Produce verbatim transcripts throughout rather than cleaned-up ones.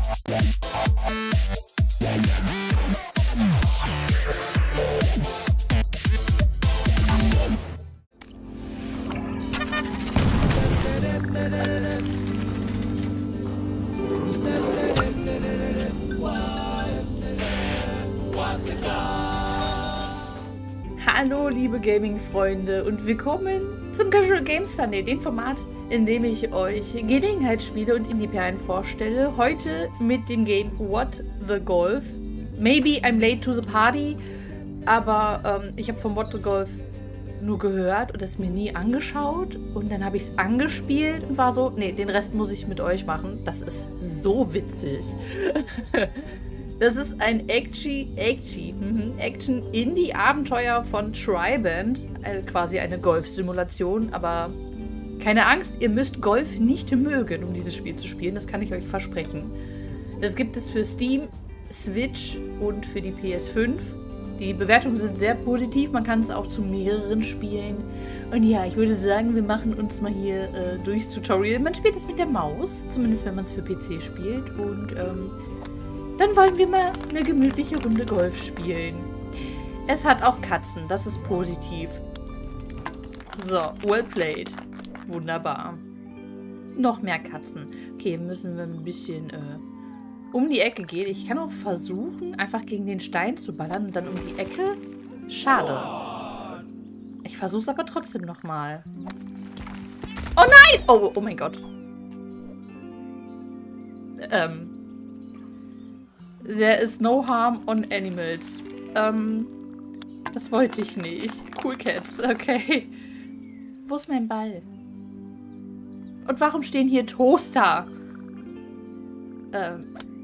Hallo liebe Gaming-Freunde und willkommen zum Casual Games Sunday, dem Format, in dem ich euch Gelegenheitsspiele und Indie-Perlen vorstelle. Heute mit dem Game What the Golf. Maybe I'm late to the party, aber ähm, ich habe von What the Golf nur gehört und es mir nie angeschaut. Und dann habe ich es angespielt und war so, nee, den Rest muss ich mit euch machen. Das ist so witzig. Das ist ein Action-Indie-Abenteuer von Triband. Also quasi eine Golf-Simulation, aber keine Angst, ihr müsst Golf nicht mögen, um dieses Spiel zu spielen. Das kann ich euch versprechen. Das gibt es für Steam, Switch und für die P S fünf. Die Bewertungen sind sehr positiv. Man kann es auch zu mehreren spielen. Und ja, ich würde sagen, wir machen uns mal hier äh, durchs Tutorial. Man spielt es mit der Maus, zumindest wenn man es für P C spielt. Und ähm, dann wollen wir mal eine gemütliche Runde Golf spielen. Es hat auch Katzen, das ist positiv. So, well played. Wunderbar. Noch mehr Katzen. Okay, müssen wir ein bisschen äh, um die Ecke gehen. Ich kann auch versuchen, einfach gegen den Stein zu ballern und dann um die Ecke. Schade. Ich versuche es aber trotzdem nochmal. Oh nein! Oh, oh mein Gott. Ähm... There is no harm on animals. Ähm, das wollte ich nicht. Cool Cats, okay. Wo ist mein Ball? Und warum stehen hier Toaster? Ähm.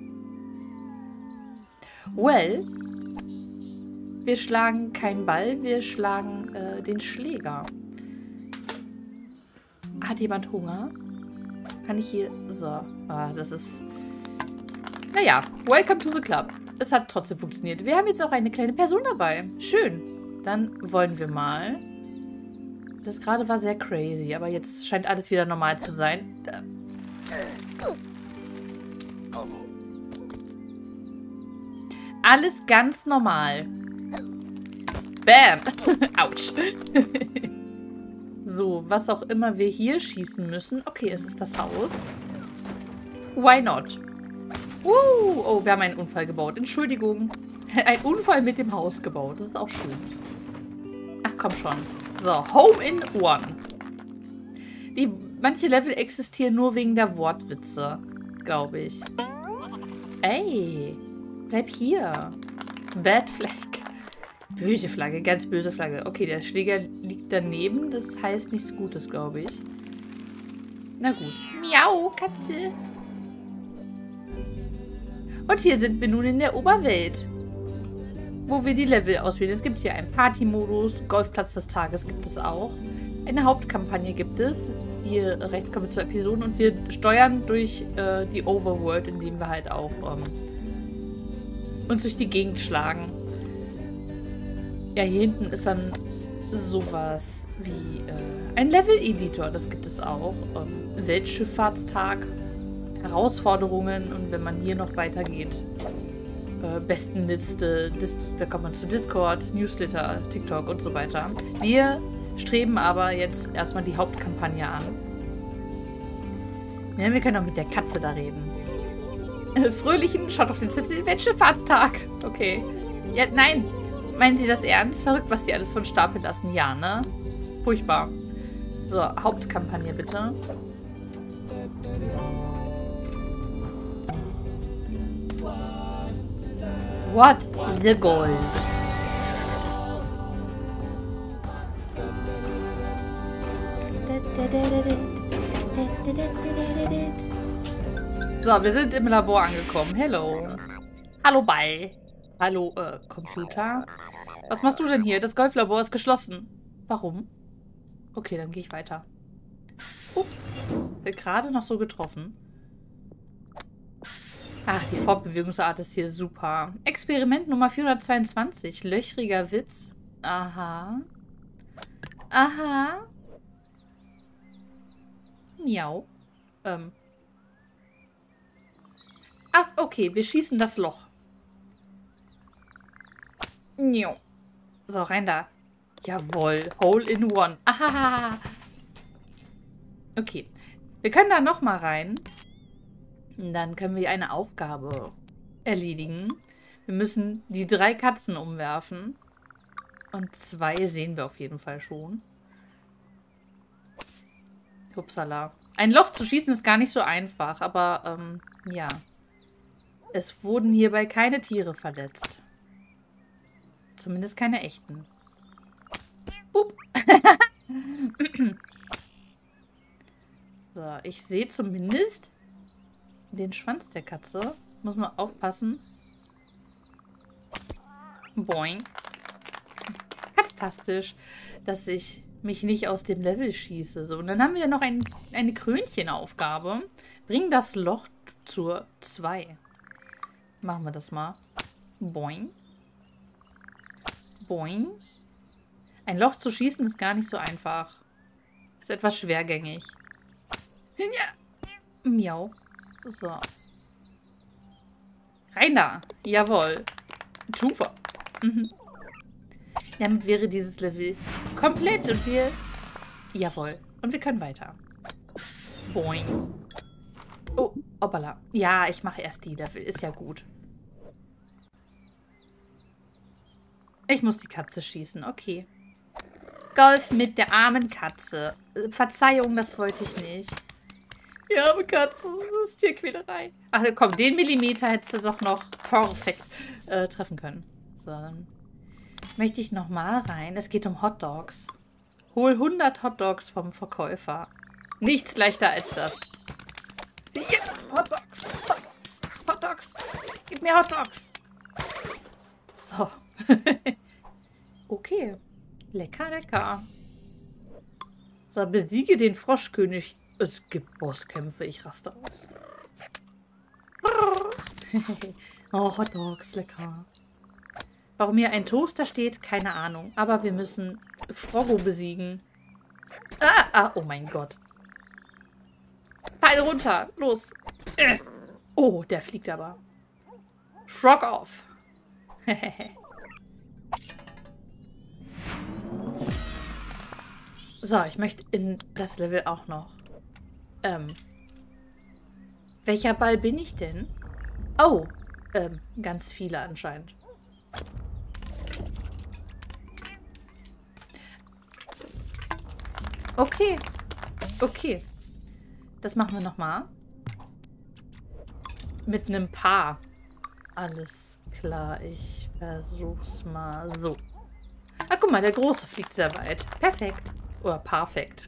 Well. Wir schlagen keinen Ball, wir schlagen äh, den Schläger. Hat jemand Hunger? Kann ich hier... So. Ah, das ist... Naja, welcome to the club. Es hat trotzdem funktioniert. Wir haben jetzt auch eine kleine Person dabei. Schön. Dann wollen wir mal. Das gerade war sehr crazy, aber jetzt scheint alles wieder normal zu sein. Alles ganz normal. Bam. Autsch. So, was auch immer wir hier schießen müssen. Okay, es ist das Haus. Why not? Uh, oh, wir haben einen Unfall gebaut. Entschuldigung. Ein Unfall mit dem Haus gebaut. Das ist auch schön. Ach, komm schon. So, Home in One. Die, manche Level existieren nur wegen der Wortwitze, glaube ich. Ey, bleib hier. Bad Flag. Böse Flagge, ganz böse Flagge. Okay, der Schläger liegt daneben. Das heißt nichts Gutes, glaube ich. Na gut. Miau, Katze. Und hier sind wir nun in der Oberwelt, wo wir die Level auswählen. Es gibt hier einen Party-Modus, Golfplatz des Tages gibt es auch. Eine Hauptkampagne gibt es. Hier rechts kommen wir zur Episode und wir steuern durch äh, die Overworld, indem wir halt auch ähm, uns durch die Gegend schlagen. Ja, hier hinten ist dann sowas wie äh, ein Level-Editor, das gibt es auch. Ähm, Weltschifffahrtstag. Herausforderungen und wenn man hier noch weitergeht, äh, Bestenliste, Dis da kommt man zu Discord, Newsletter, TikTok und so weiter. Wir streben aber jetzt erstmal die Hauptkampagne an. Ja, wir können auch mit der Katze da reden. Äh, Fröhlichen, schaut auf den Zettel, Weltschifffahrtstag. Okay. Ja, nein. Meinen Sie das ernst? Verrückt, was Sie alles von Stapel lassen. Ja, ne? Furchtbar. So, Hauptkampagne bitte. What the Golf? So, wir sind im Labor angekommen. Hello. Hallo, Ball. Hallo, äh, Computer. Was machst du denn hier? Das Golflabor ist geschlossen. Warum? Okay, dann gehe ich weiter. Ups. Wird gerade noch so getroffen. Ach, die Fortbewegungsart ist hier super. Experiment Nummer vierhundertzweiundzwanzig. Löchriger Witz. Aha. Aha. Miau. Ähm. Ach, okay, wir schießen das Loch. So, rein da. Jawohl, Hole in One. Ahaha. Okay, wir können da nochmal rein. Und dann können wir eine Aufgabe erledigen. Wir müssen die drei Katzen umwerfen. Und zwei sehen wir auf jeden Fall schon. Upsala. Ein Loch zu schießen ist gar nicht so einfach, aber ähm, ja. Es wurden hierbei keine Tiere verletzt. Zumindest keine echten. Boop. So, ich sehe zumindest den Schwanz der Katze. Muss man aufpassen. Boing. Fantastisch, dass ich mich nicht aus dem Level schieße. So, und dann haben wir noch ein, eine Krönchenaufgabe. Bring das Loch zur zwei. Machen wir das mal. Boing. Boing. Ein Loch zu schießen ist gar nicht so einfach. Ist etwas schwergängig. Ja. Miau. So. Rein da. Jawohl. Tufer. Mhm. Damit wäre dieses Level komplett und wir... Jawohl. Und wir können weiter. Boing. Oh, hoppala. Ja, ich mache erst die Level. Ist ja gut. Ich muss die Katze schießen. Okay. Golf mit der armen Katze. Verzeihung, das wollte ich nicht. Die arme Katze. Das ist Tierquälerei. Ach komm, den Millimeter hättest du doch noch perfekt äh, treffen können. So, dann möchte ich nochmal rein. Es geht um Hotdogs. Hol hundert Hotdogs vom Verkäufer. Nichts leichter als das. Ja, Hotdogs. Hotdogs. Hotdogs. Gib mir Hotdogs. So. Okay. Lecker, lecker. So, besiege den Froschkönig. Es gibt Bosskämpfe. Ich raste aus. Oh, Hotdogs. Lecker. Warum hier ein Toaster steht, keine Ahnung. Aber wir müssen Froggo besiegen. Ah, ah, oh mein Gott. Fall runter. Los. Äh. Oh, der fliegt aber. Frog off. So, ich möchte in das Level auch noch. Ähm. Welcher Ball bin ich denn? Oh, ähm, ganz viele anscheinend. Okay. Okay. Das machen wir nochmal. Mit einem Paar. Alles klar, ich versuch's mal so. Ah, guck mal, der Große fliegt sehr weit. Perfekt. Oder perfekt.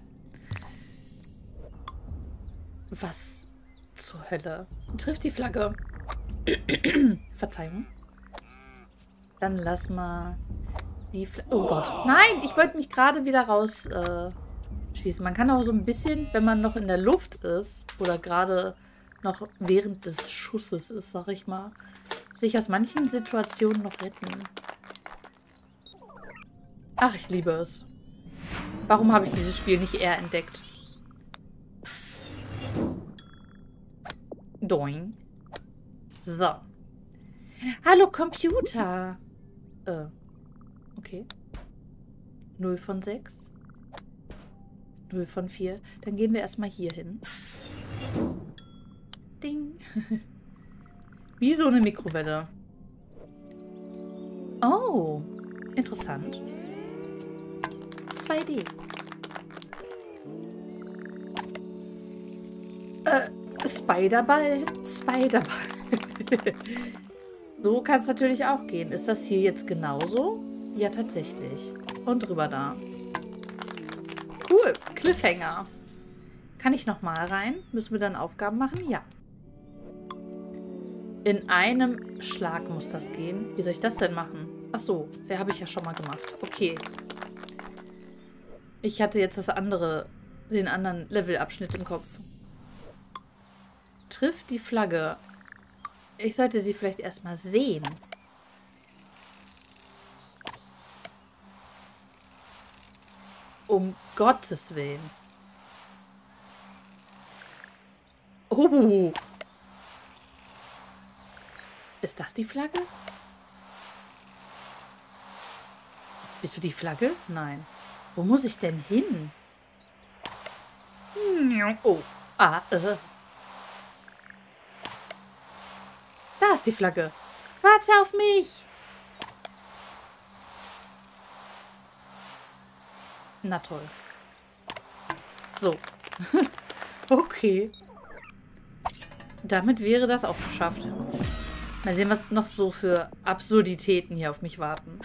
Was zur Hölle? Trifft die Flagge. Verzeihung. Dann lass mal die Flagge. Oh Gott. Nein, ich wollte mich gerade wieder raus äh, schießen. Man kann auch so ein bisschen, wenn man noch in der Luft ist oder gerade noch während des Schusses ist, sag ich mal, sich aus manchen Situationen noch retten. Ach, ich liebe es. Warum habe ich dieses Spiel nicht eher entdeckt? Doing. So. Hallo, Computer. Äh. Okay. null von sechs. null von vier. Dann gehen wir erstmal hier hin. Ding. Wie so eine Mikrowelle. Oh. Interessant. zwei D. Äh, Spiderball? Spiderball. So kann es natürlich auch gehen. Ist das hier jetzt genauso? Ja, tatsächlich. Und drüber da. Cool. Cliffhanger. Kann ich nochmal rein? Müssen wir dann Aufgaben machen? Ja. In einem Schlag muss das gehen. Wie soll ich das denn machen? Ach so, ja, habe ich ja schon mal gemacht. Okay. Ich hatte jetzt das andere, den anderen Levelabschnitt im Kopf. Trifft die Flagge. Ich sollte sie vielleicht erstmal sehen. Um Gottes Willen. Oh. Ist das die Flagge? Bist du die Flagge? Nein. Wo muss ich denn hin? Oh. Ah, äh. Da ist die Flagge. Warte auf mich. Na toll. So. Okay. Damit wäre das auch geschafft. Mal sehen, was noch so für Absurditäten hier auf mich warten.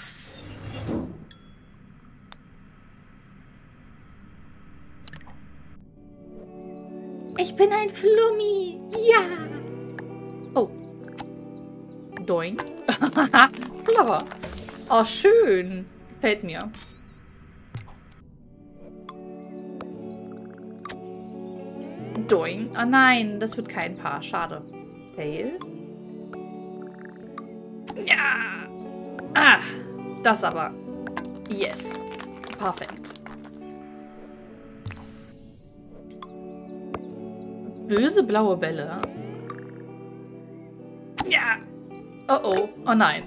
Ich bin ein Flummi. Ja. Oh. Doing. Flower. Oh, schön. Gefällt mir. Doing. Oh nein, das wird kein Paar. Schade. Fail. Ja. Ah. Das aber. Yes. Perfekt. Böse blaue Bälle. Ja. Oh oh. Oh nein.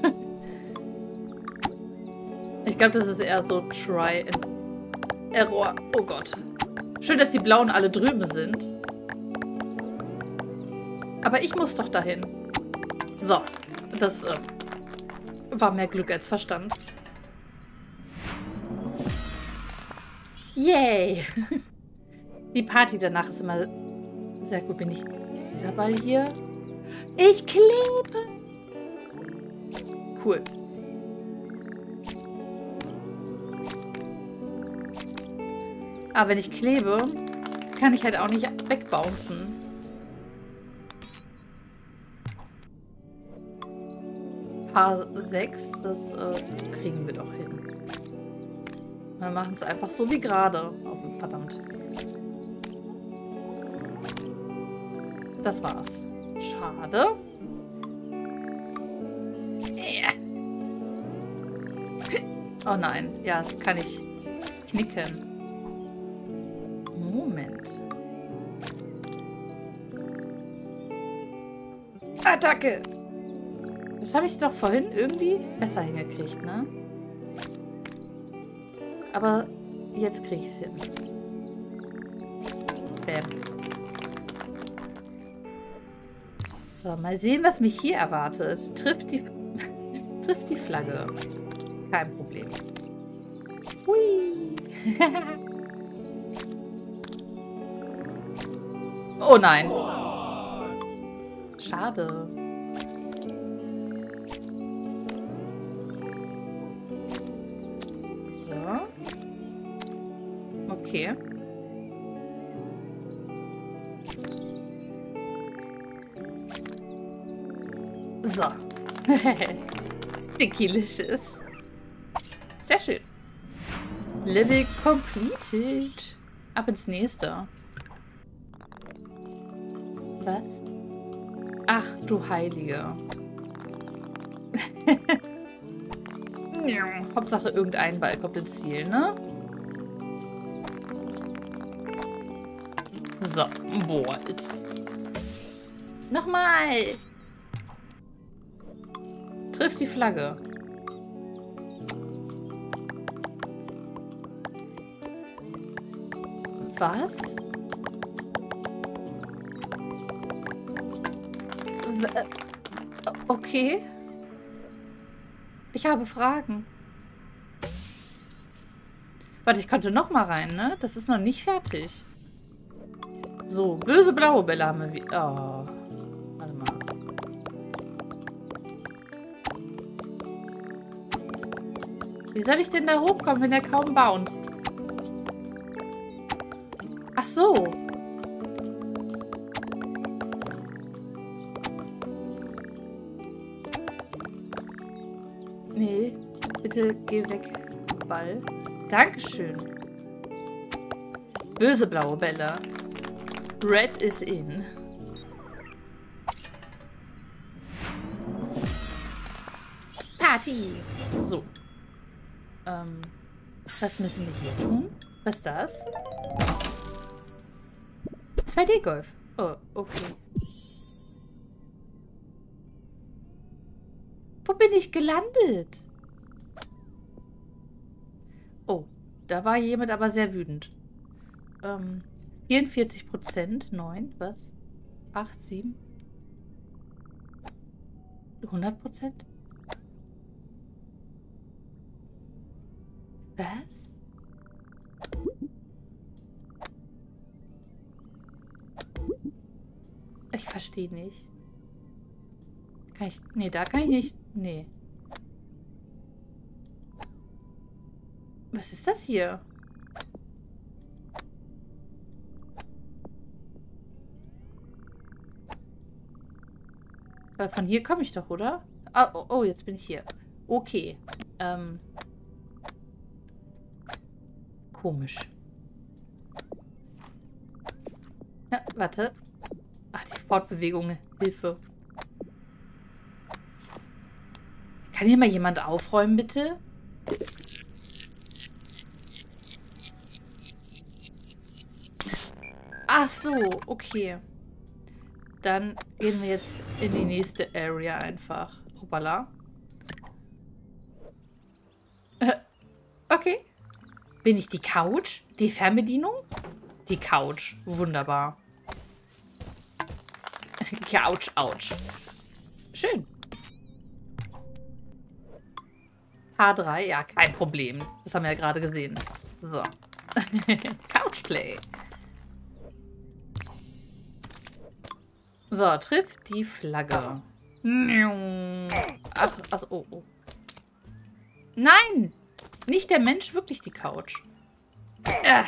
Ich glaube, das ist eher so Try and Error. Oh Gott. Schön, dass die Blauen alle drüben sind. Aber ich muss doch dahin. So. Das äh, war mehr Glück als Verstand. Yay. Die Party danach ist immer sehr gut. Bin ich dieser Ball hier? Ich klebe. Cool. Aber wenn ich klebe, kann ich halt auch nicht wegbouncen. Paar sechs, das äh, kriegen wir doch hin. Wir machen es einfach so wie gerade. Oh, verdammt. Das war's. Schade. Oh nein. Ja, das kann ich knicken. Moment. Attacke! Das habe ich doch vorhin irgendwie besser hingekriegt, ne? Aber jetzt kriege ich es hin. Bäm. So, mal sehen, was mich hier erwartet. Trifft die, trifft die Flagge. Kein Problem. Hui. Oh nein. Schade. So. Okay. So. Stickylicious. Sehr schön. Level completed. Ab ins nächste. Was? Ach, du Heilige. Hauptsache irgendein Ball kommt ins Ziel, ne? So, boah, jetzt. Nochmal! Trifft die Flagge. Was? Okay. Ich habe Fragen. Warte, ich konnte noch mal rein, ne? Das ist noch nicht fertig. So, böse blaue Bälle haben wir wieder. Oh. Warte mal. Wie soll ich denn da hochkommen, wenn er kaum bounced? Ach so. Nee, bitte geh weg, Ball. Dankeschön. Böse blaue Bälle. Red is in. Party. So. Ähm, was müssen wir hier tun? Was ist das? zwei D Golf. Oh, okay. Wo bin ich gelandet? Oh, da war jemand aber sehr wütend. Ähm, vierundvierzig Prozent, neun, was? acht, sieben? hundert Prozent? Was? Ich verstehe nicht. Kann ich... Nee, da kann ich nicht... Nee. Was ist das hier? Weil von hier komme ich doch, oder? Ah, oh, oh, jetzt bin ich hier. Okay. Ähm... Komisch. Ja, warte. Ach, die Fortbewegung. Hilfe. Kann hier mal jemand aufräumen, bitte? Ach so, okay. Dann gehen wir jetzt in die nächste Area einfach. Hoppala. Okay. Bin ich die Couch? Die Fernbedienung? Die Couch. Wunderbar. Couch, ouch. Schön. H drei, ja, kein Problem. Das haben wir ja gerade gesehen. So. Couchplay. So, trifft die Flagge. Ach, also, oh, oh. Nein! Nicht der Mensch, wirklich die Couch. Äh.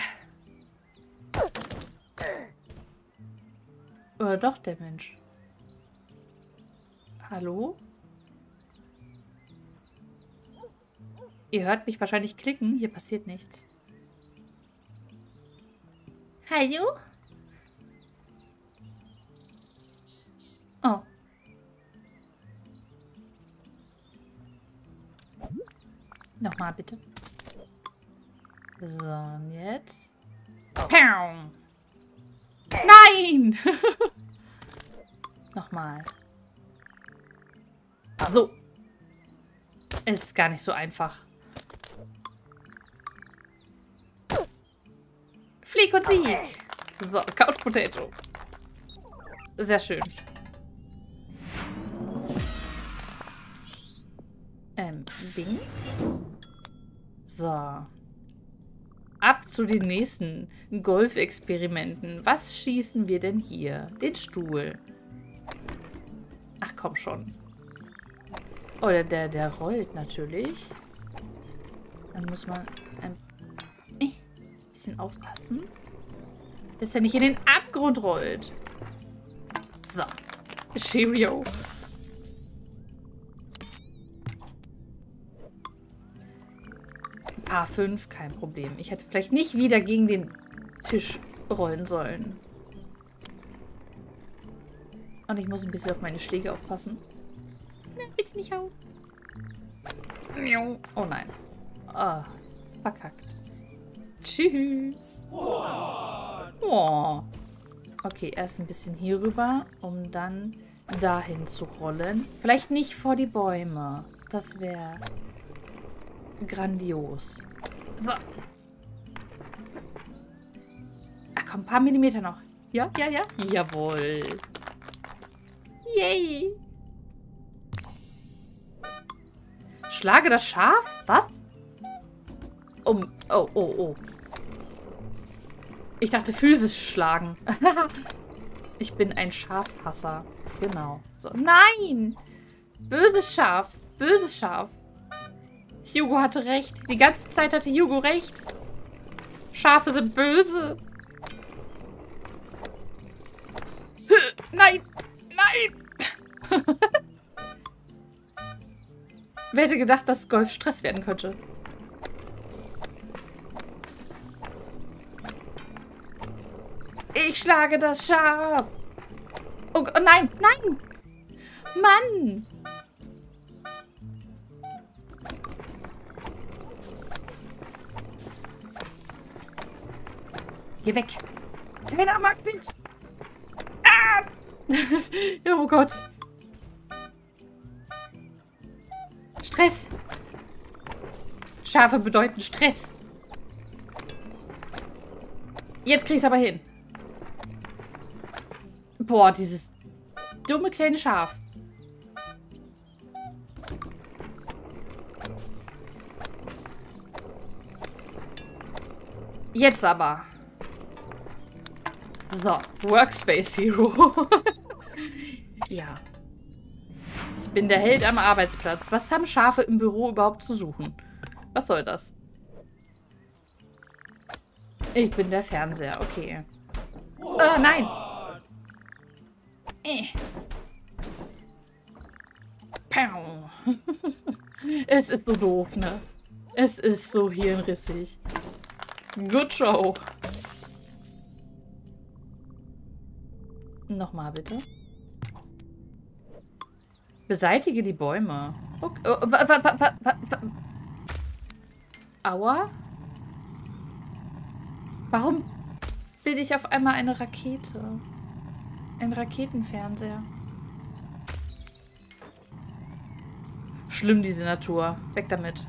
Oder doch der Mensch? Hallo? Ihr hört mich wahrscheinlich klicken. Hier passiert nichts. Hallo? Oh. Nochmal bitte. So, und jetzt. Pow. Nein! Nochmal. So. Es ist gar nicht so einfach. Flieg und Sieg. So, Couch Potato. Sehr schön. Ähm, Ding. So. Ab zu den nächsten Golfexperimenten. Was schießen wir denn hier? Den Stuhl. Ach, komm schon. Oder der, der rollt natürlich. Dann muss man ein bisschen aufpassen, dass er nicht in den Abgrund rollt. So. Cheerio. Paar fünf, kein Problem. Ich hätte vielleicht nicht wieder gegen den Tisch rollen sollen. Und ich muss ein bisschen auf meine Schläge aufpassen. Nein, bitte nicht hauen. Oh nein. Oh, verkackt. Tschüss. Oh. Okay, erst ein bisschen hier rüber, um dann dahin zu rollen. Vielleicht nicht vor die Bäume. Das wäre grandios. So. Ach komm, ein paar Millimeter noch. Ja, ja, ja. Jawohl. Yay. Schlage das Schaf? Was? Um, oh, oh, oh. Ich dachte physisch schlagen. Ich bin ein Schafhasser. Genau. So. Nein! Böses Schaf. Böses Schaf. Hugo hatte recht. Die ganze Zeit hatte Hugo recht. Schafe sind böse. Nein! Nein! Wer hätte gedacht, dass Golf Stress werden könnte? Ich schlage das Schaf. Oh, oh nein, nein. Mann. Geh weg. Keiner mag dich. Ah. Oh Gott. Stress. Schafe bedeuten Stress. Jetzt krieg ich's aber hin. Boah, dieses dumme kleine Schaf. Jetzt aber. So, Workspace Hero. Ja. Ich bin der Held am Arbeitsplatz. Was haben Schafe im Büro überhaupt zu suchen? Was soll das? Ich bin der Fernseher, okay. Oh, nein! Äh. Pow. Es ist so doof, ne? Es ist so hirnrissig. Good show. Nochmal bitte. Beseitige die Bäume. Okay. Oh, wa, wa, wa, wa, wa. Aua? Warum bin ich auf einmal eine Rakete? Ein Raketenfernseher. Schlimm, diese Natur. Weg damit.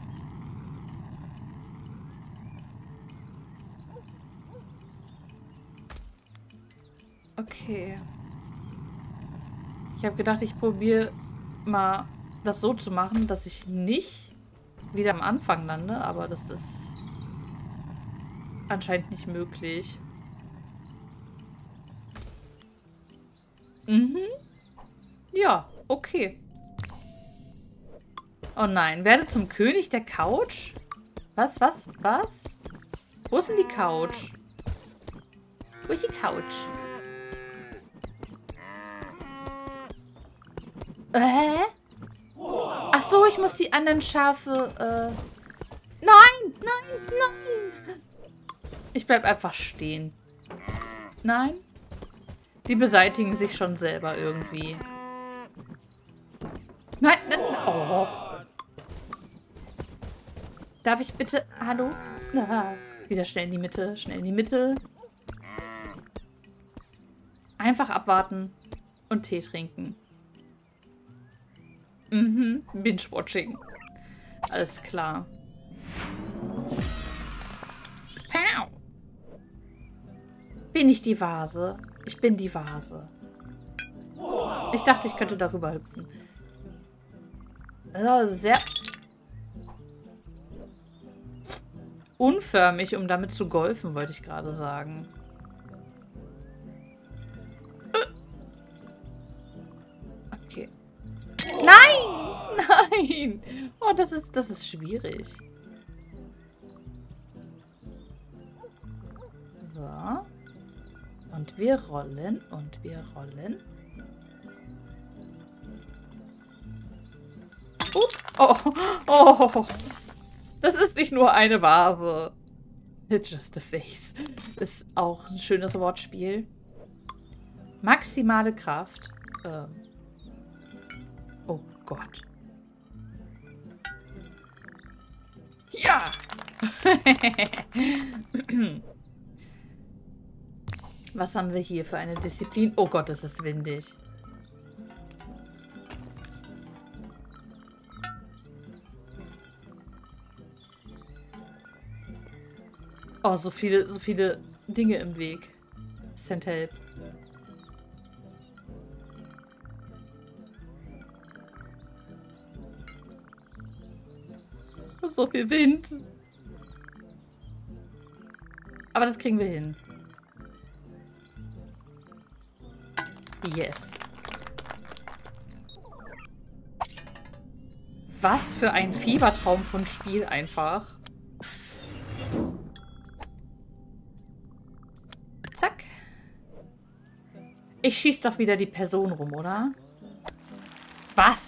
Okay. Ich habe gedacht, ich probiere mal das so zu machen, dass ich nicht wieder am Anfang lande, aber das ist anscheinend nicht möglich. Mhm. Ja, okay. Oh nein, werde zum König der Couch? Was, was, was? Wo ist denn die Couch? Wo ist die Couch? Hä? Ach so, ich muss die anderen Schafe, äh... Nein, nein, nein! Ich bleib einfach stehen. Nein? Die beseitigen sich schon selber irgendwie. Nein, nein, oh. Darf ich bitte... Hallo? Ah, wieder schnell in die Mitte, schnell in die Mitte. Einfach abwarten und Tee trinken. Mhm, Binge-Watching. Alles klar. Pow. Bin ich die Vase? Ich bin die Vase. Ich dachte, ich könnte darüber hüpfen. Also sehr unförmig, um damit zu golfen, wollte ich gerade sagen. Okay. Nein! Nein! Oh, das ist, das ist schwierig. So. Und wir rollen und wir rollen. Uh, oh, oh. Das ist nicht nur eine Vase. It's just a face. Ist auch ein schönes Wortspiel. Maximale Kraft. Ähm. Oh Gott. Ja! Was haben wir hier für eine Disziplin? Oh Gott, es ist windig. Oh, so viele, so viele Dinge im Weg. Send help. So viel Wind. Aber das kriegen wir hin. Yes. Was für ein Fiebertraum von Spiel einfach. Zack. Ich schieß doch wieder die Person rum, oder? Was?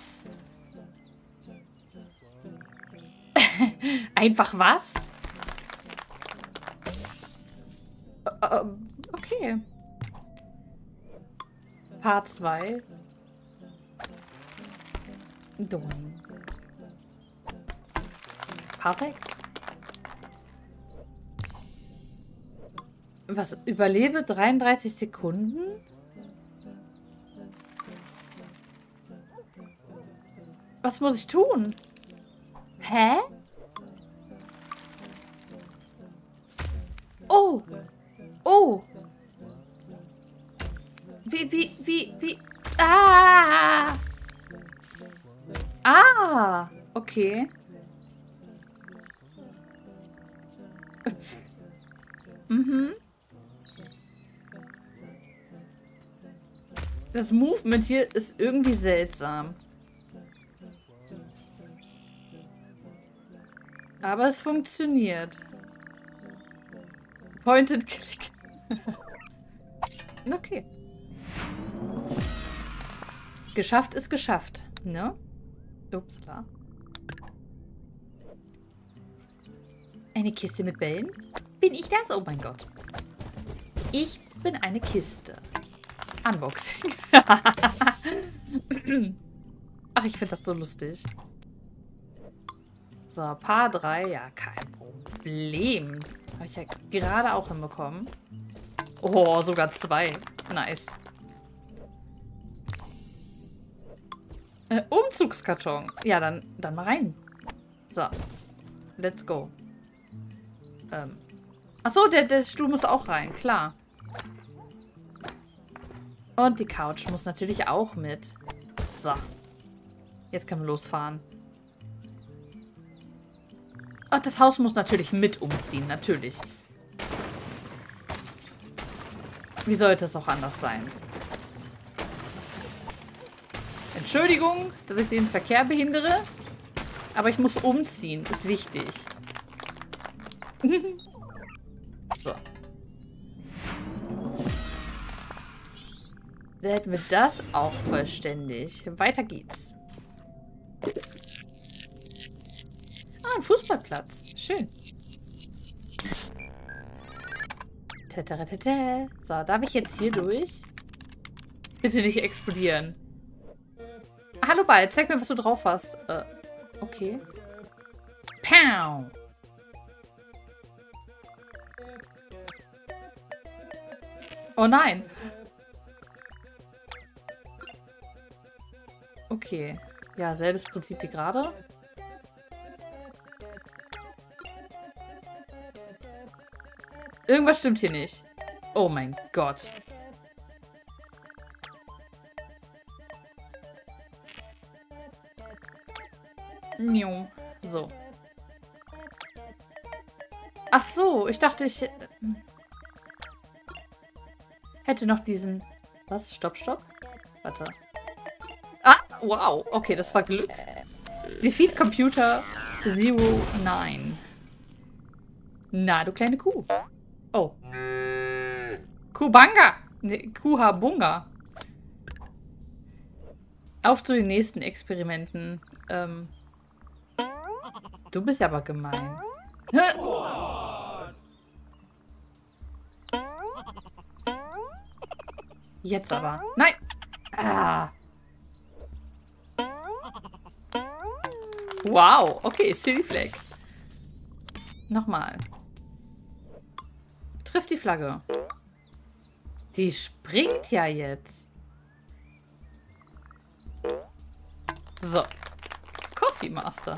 Einfach was? Uh, okay. Part zwei. Doing. Perfekt. Was? Überlebe dreiunddreißig Sekunden? Was muss ich tun? Hä? Oh. Oh. Wie, wie, wie, wie. Ah. Ah. Okay. Mhm. Das Movement hier ist irgendwie seltsam. Aber es funktioniert. Point and Click. Okay. Geschafft ist geschafft, ne? Ups, da. Eine Kiste mit Bällen? Bin ich das? Oh mein Gott. Ich bin eine Kiste. Unboxing. Ach, ich finde das so lustig. So, Paar drei. Ja, kein Problem. Habe ich ja gerade auch hinbekommen. Oh, sogar zwei. Nice. Äh, Umzugskarton. Ja, dann, dann mal rein. So. Let's go. Ähm. Achso, der, der Stuhl muss auch rein. Klar. Und die Couch muss natürlich auch mit. So. Jetzt kann man losfahren. Ach, das Haus muss natürlich mit umziehen. Natürlich. Wie sollte es auch anders sein? Entschuldigung, dass ich den Verkehr behindere. Aber ich muss umziehen. Ist wichtig. So. Da hätten wir das auch vollständig. Weiter geht's. Ah, ein Fußballplatz. Schön. Tataratata. So, darf ich jetzt hier durch? Bitte nicht explodieren. Hallo Ball, zeig mir, was du drauf hast. Äh, okay. Pow! Oh nein. Okay. Ja, selbes Prinzip wie gerade. Irgendwas stimmt hier nicht. Oh mein Gott. So. Ach so, ich dachte, ich hätte noch diesen... Was? Stopp, stopp. Warte. Ah, wow. Okay, das war Glück. Defeat Computer Zero Nine. Na, du kleine Kuh. Oh. Kuhbanga. Ne, Kuhabunga. Auf zu den nächsten Experimenten. Ähm... Du bist ja aber gemein. Jetzt aber. Nein! Ah. Wow. Okay, Silly Flag. Nochmal. Trifft die Flagge. Die springt ja jetzt. So. Coffee Master.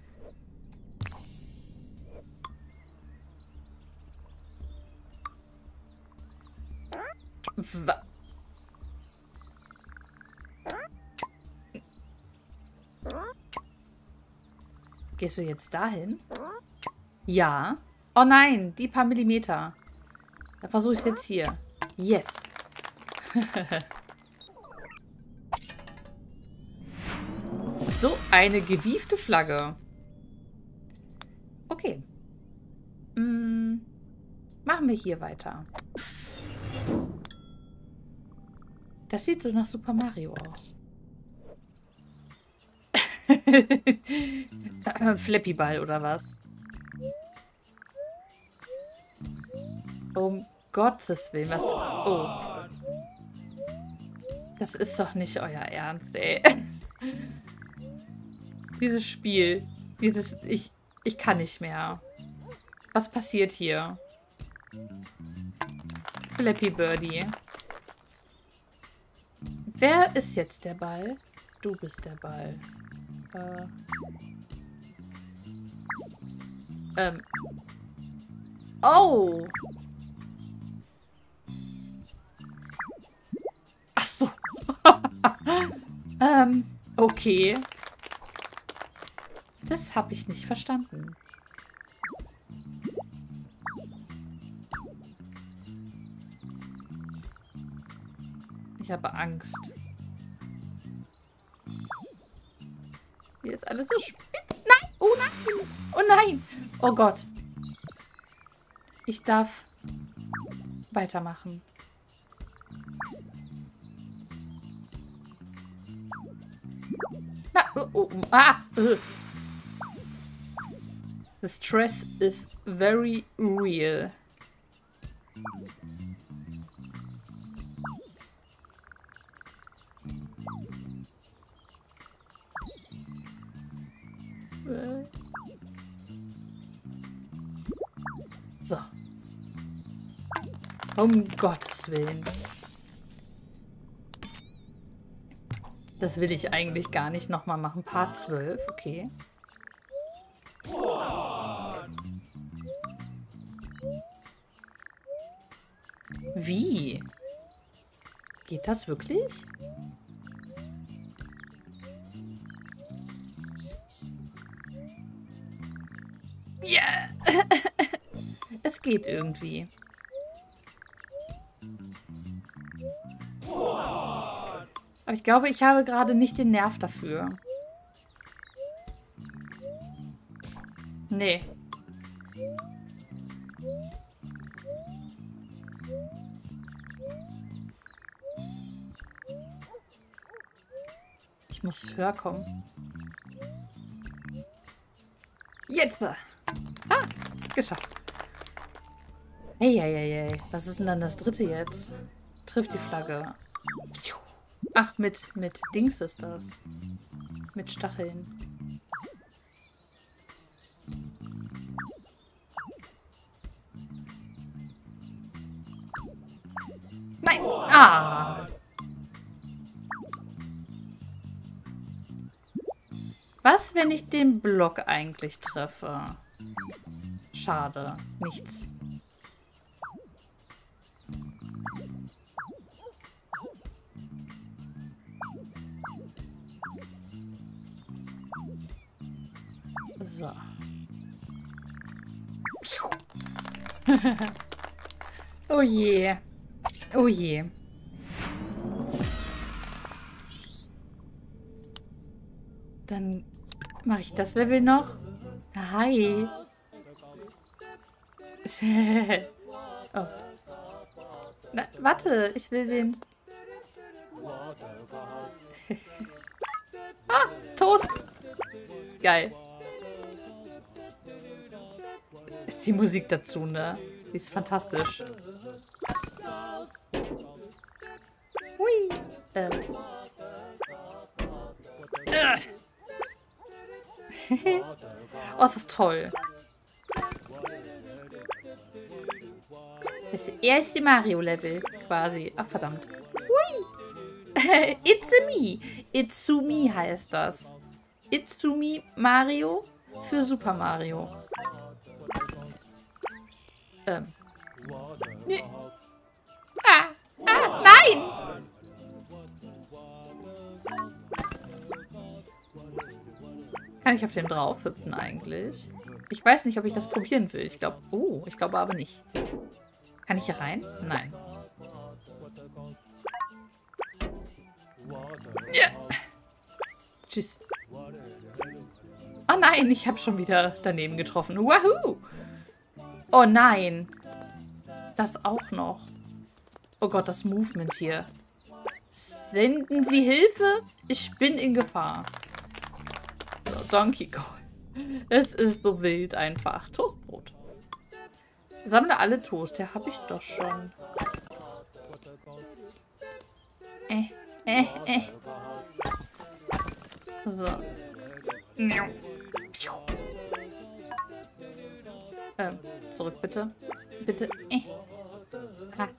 Was? Gehst du jetzt dahin? Ja. Oh nein, die paar Millimeter. Da versuche ich es jetzt hier. Yes. So eine gewiefte Flagge. Okay. Hm. Machen wir hier weiter. Das sieht so nach Super Mario aus. Flappy Ball oder was? Um Gottes Willen, was... Oh. Das ist doch nicht euer Ernst, ey. Dieses Spiel. Dieses... Ich, ich kann nicht mehr. Was passiert hier? Flappy Birdie. Wer ist jetzt der Ball? Du bist der Ball. Äh. Ähm. Oh. Ach so. ähm, okay. Das habe ich nicht verstanden. Ich habe Angst. Hier ist alles so spitz. Nein! Oh nein! Oh nein! Oh Gott. Ich darf weitermachen. Na, oh, oh, ah! Uh. The stress is very real. So. Um Gottes Willen. Das will ich eigentlich gar nicht nochmal machen. Part zwölf, okay. Wie? Geht das wirklich? Ja. Yeah. Es geht irgendwie. Aber ich glaube, ich habe gerade nicht den Nerv dafür. Nee. Ich muss höher kommen. Jetzt! Ah, geschafft. Eieiei. Was ist denn dann das dritte jetzt? Trifft die Flagge. Ach, mit, mit Dings ist das. Mit Stacheln. Nein! Ah! Was, wenn ich den Block eigentlich treffe? Schade. Nichts. So. Oh je. Oh je. Dann mache ich das Level noch. Hi. Oh. Na, warte, ich will den... Ah, Toast. Geil. Ist die Musik dazu, ne? Die ist fantastisch. Hui. Ähm. Äh. Oh, ist das toll. Das erste Mario-Level quasi. Ach, verdammt. Hui. It's a me. Itsumi heißt das. Itsumi Mario für Super Mario. Ähm. Nee. Ah, ah, nein! Kann ich auf den drauf hüpfen eigentlich? Ich weiß nicht, ob ich das probieren will. Ich glaube, oh, ich glaube aber nicht. Kann ich hier rein? Nein. Ja. Tschüss. Oh nein, ich habe schon wieder daneben getroffen. Wahoo! Oh nein. Das auch noch. Oh Gott, das Movement hier. Senden Sie Hilfe? Ich bin in Gefahr. So, Donkey Kong. Es ist so wild einfach. Toastbrot. Sammle alle Toast. Ja, habe ich doch schon. Äh, äh, äh. So. Ähm, zurück bitte. Bitte. Äh. Ah.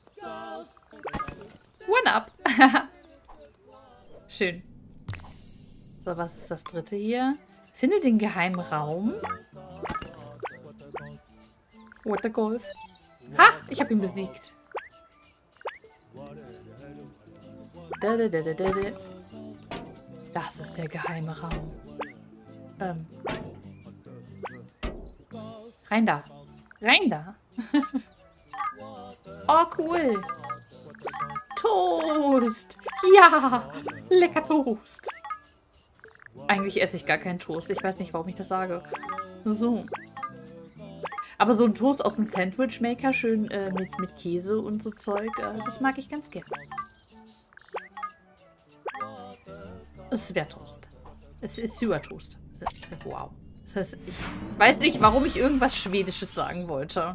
One up. Schön. So, was ist das dritte hier? Finde den geheimen Raum. What the Golf? Ha! Ich habe ihn besiegt. Da, da, da, da, da. Das ist der geheime Raum. Ähm. Rein da. Rein da. Oh, cool. Toast. Ja. Lecker Toast. Eigentlich esse ich gar keinen Toast. Ich weiß nicht, warum ich das sage. So. Aber so ein Toast aus dem Sandwich-Maker, schön äh, mit, mit Käse und so Zeug, äh, das mag ich ganz gerne. Es wäre Toast. Es ist Sewer-Toast. Wow. Das heißt, ich weiß nicht, warum ich irgendwas Schwedisches sagen wollte.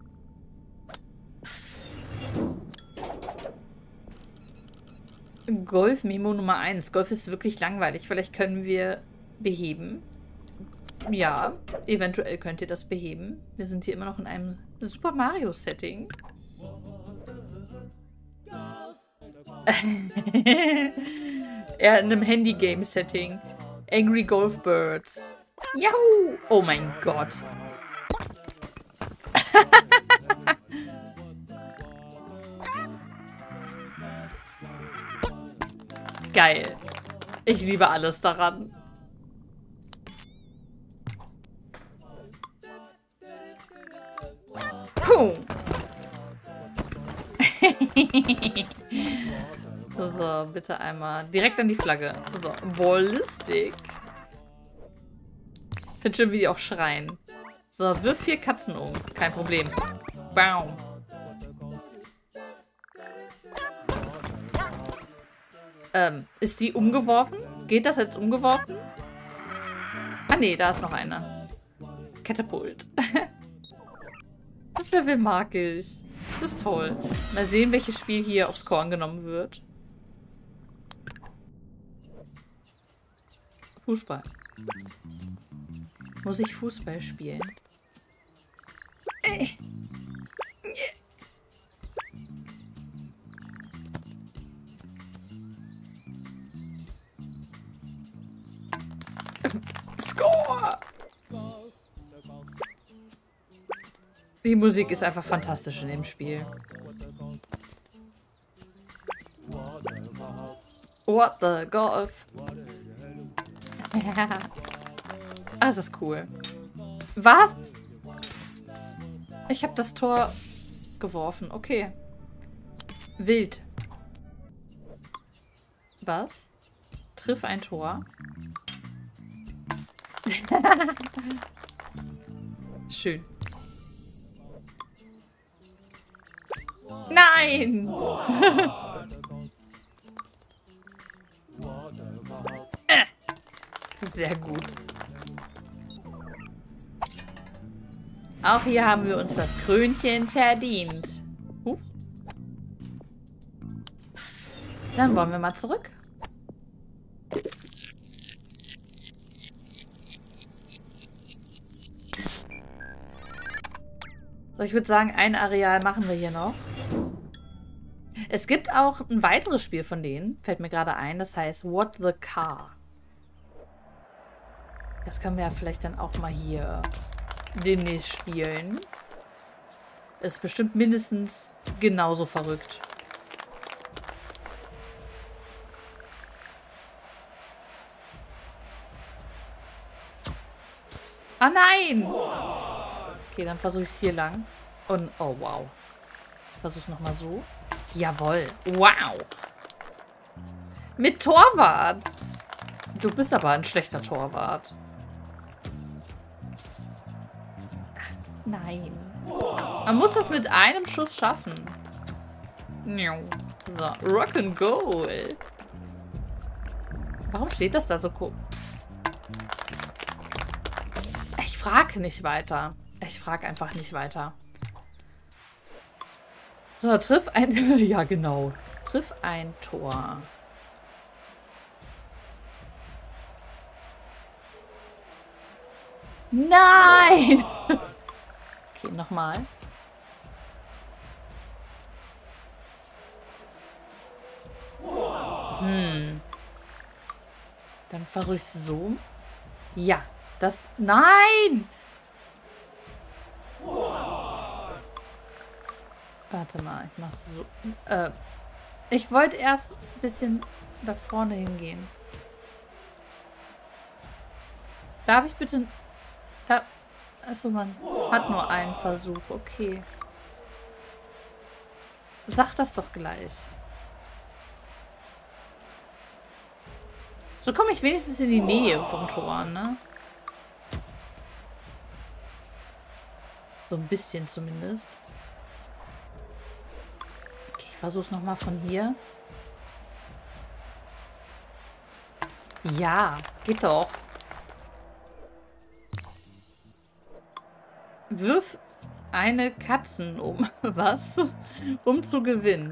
Golf-Memo Nummer eins. Golf ist wirklich langweilig. Vielleicht können wir beheben. Ja, eventuell könnt ihr das beheben. Wir sind hier immer noch in einem Super Mario-Setting. Ja, in einem Handy-Game-Setting. Angry Golf Birds. Juhu! Oh mein Gott. Geil. Ich liebe alles daran. Puh. So, bitte einmal direkt an die Flagge. So, Ballistik. Ich finde schön, wie die auch schreien. So, wirf vier Katzen um. Kein Problem. Baum. Ähm, ist die umgeworfen? Geht das jetzt umgeworfen? Ah, nee, da ist noch eine. Katapult. Das Level mag ich. Das ist toll. Mal sehen, welches Spiel hier aufs Korn genommen wird. Fußball. Muss ich Fußball spielen? Äh. Score! Die Musik ist einfach fantastisch in dem Spiel. What the Golf? Ja. Das ist cool. Was? Ich habe das Tor geworfen. Okay. Wild. Was? Triff ein Tor. Schön. Nein! äh. Sehr gut. Auch hier haben wir uns das Krönchen verdient. Huch. Dann wollen wir mal zurück. So, ich würde sagen, ein Areal machen wir hier noch. Es gibt auch ein weiteres Spiel von denen, fällt mir gerade ein, das heißt What the Car. Das können wir ja vielleicht dann auch mal hier demnächst spielen. Ist bestimmt mindestens genauso verrückt. Ah nein! Okay, dann versuche ich es hier lang. Und, oh wow. Ich versuche es nochmal so. Jawohl. Wow. Mit Torwart. Du bist aber ein schlechter Torwart. Nein. Man muss das mit einem Schuss schaffen. So, Rock'n'Roll. Warum steht das da so komisch? Ich frage nicht weiter. Ich frage einfach nicht weiter. So, triff ein... ja, genau. Triff ein Tor. Nein! Okay, nochmal. Hm. Dann versuche ich es so. Ja, das... Nein! Warte mal, ich mach's so. Äh, ich wollte erst ein bisschen da vorne hingehen. Darf ich bitte... Da... Achso, man hat nur einen Versuch. Okay. Sag das doch gleich. So komme ich wenigstens in die Nähe vom Tor, ne? So ein bisschen zumindest. Okay, ich versuche es nochmal von hier. Ja, geht doch. Wirf eine Katzen um. Was? Um zu gewinnen.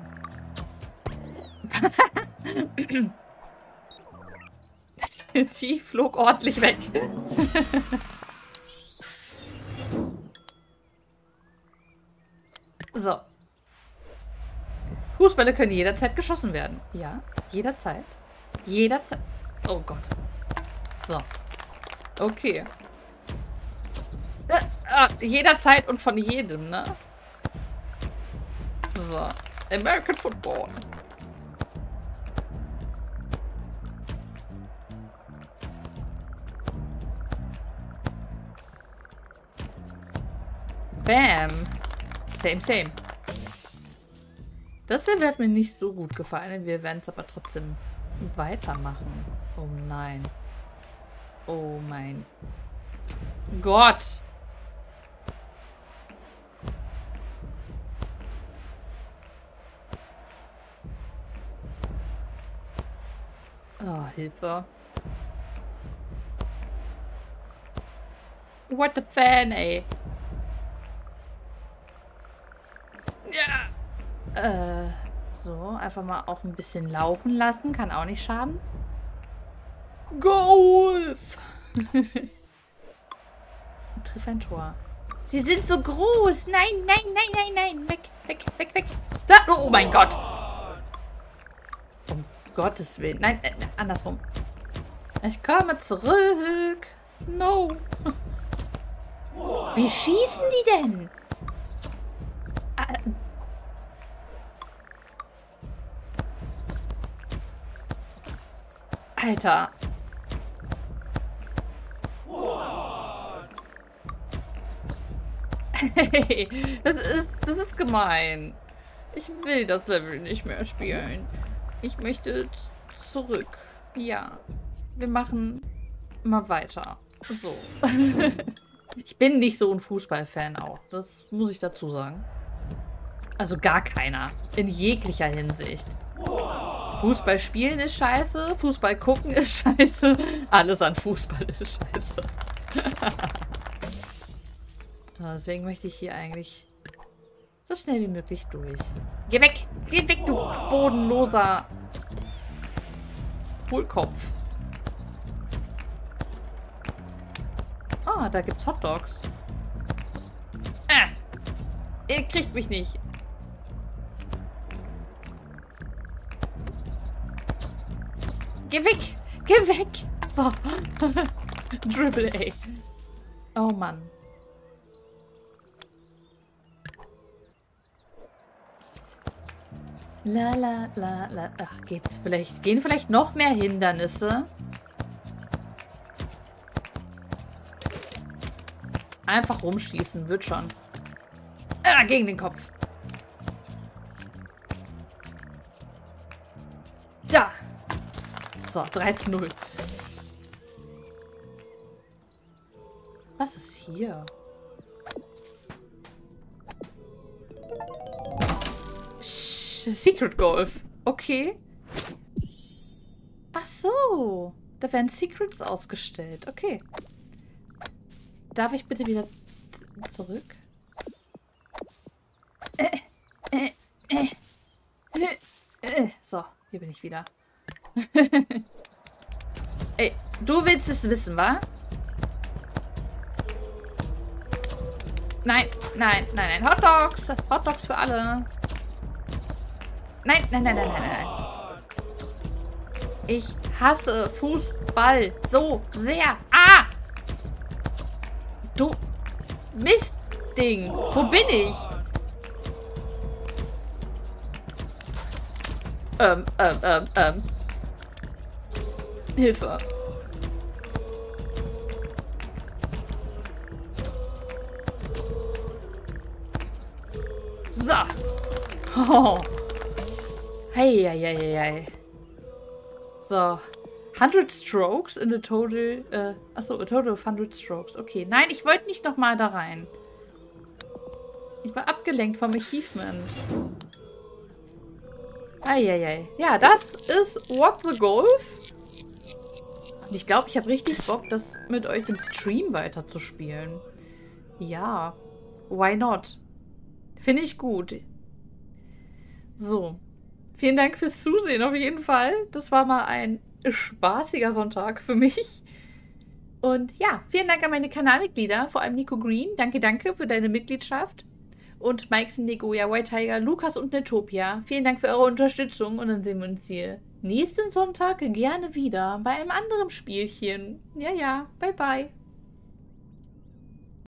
Sie flog ordentlich weg. So. Fußbälle können jederzeit geschossen werden. Ja, jederzeit. Jederzeit. Oh Gott. So. Okay. Äh, ah, jederzeit und von jedem, ne? So. American Football. Bam. Same, same. Das hier wird mir nicht so gut gefallen. Wir werden es aber trotzdem weitermachen. Oh nein. Oh mein Gott. Oh, Hilfe. What the fan, ey. Ja. Äh, so, einfach mal auch ein bisschen laufen lassen. Kann auch nicht schaden. Golf! Triff ein Tor. Sie sind so groß. Nein, nein, nein, nein, nein. Weg, weg, weg, weg. Da, oh mein Gott. Um Gottes Willen. Nein, äh, andersrum. Ich komme zurück. No. Wie schießen die denn? Alter. Hey, das ist, das ist gemein. Ich will das Level nicht mehr spielen. Ich möchte zurück. Ja. Wir machen mal weiter. So. Ich bin nicht so ein Fußballfan auch. Das muss ich dazu sagen. Also gar keiner. In jeglicher Hinsicht. Fußball spielen ist scheiße. Fußball gucken ist scheiße. Alles an Fußball ist scheiße. Deswegen möchte ich hier eigentlich so schnell wie möglich durch. Geh weg! Geh weg, du bodenloser Hohlkopf. Ah, da gibt's Hotdogs. Ah! Ihr kriegt mich nicht. Geh weg! Geh weg! So. Dribble, ey. Oh Mann. La la la la. Ach, geht's vielleicht. Gehen vielleicht noch mehr Hindernisse? Einfach rumschießen, wird schon. Ah, gegen den Kopf. Da. So, drei zu null. Was ist hier? Secret Golf. Okay. Ach so. Da werden Secrets ausgestellt. Okay. Darf ich bitte wieder zurück? Äh, äh, äh, äh, äh. So, hier bin ich wieder. Ey, du willst es wissen, wa? Nein, nein, nein, nein. Hot Dogs. Hot Dogs für alle. Nein, nein, nein, nein, nein, nein. Ich hasse Fußball so sehr. Ah! Du Mistding. Wo bin ich? Ähm, ähm, ähm, ähm. Hilfe. So. Oh. Hey, hey, hey, hey. So. hundred strokes in a total... Äh, achso, a total of hundred strokes. Okay. Nein, ich wollte nicht nochmal da rein. Ich war abgelenkt vom Achievement. Eieiei. Ja, das ist What the Golf. Und ich glaube, ich habe richtig Bock, das mit euch im Stream weiterzuspielen. Ja. Why not? Finde ich gut. So. Vielen Dank fürs Zusehen auf jeden Fall. Das war mal ein spaßiger Sonntag für mich. Und ja, vielen Dank an meine Kanalmitglieder, vor allem Nico Green. Danke, danke für deine Mitgliedschaft. Und Mikeson, Negoya, White Tiger, Lukas und Netopia. Vielen Dank für eure Unterstützung und dann sehen wir uns hier nächsten Sonntag gerne wieder bei einem anderen Spielchen. Ja, ja, bye bye.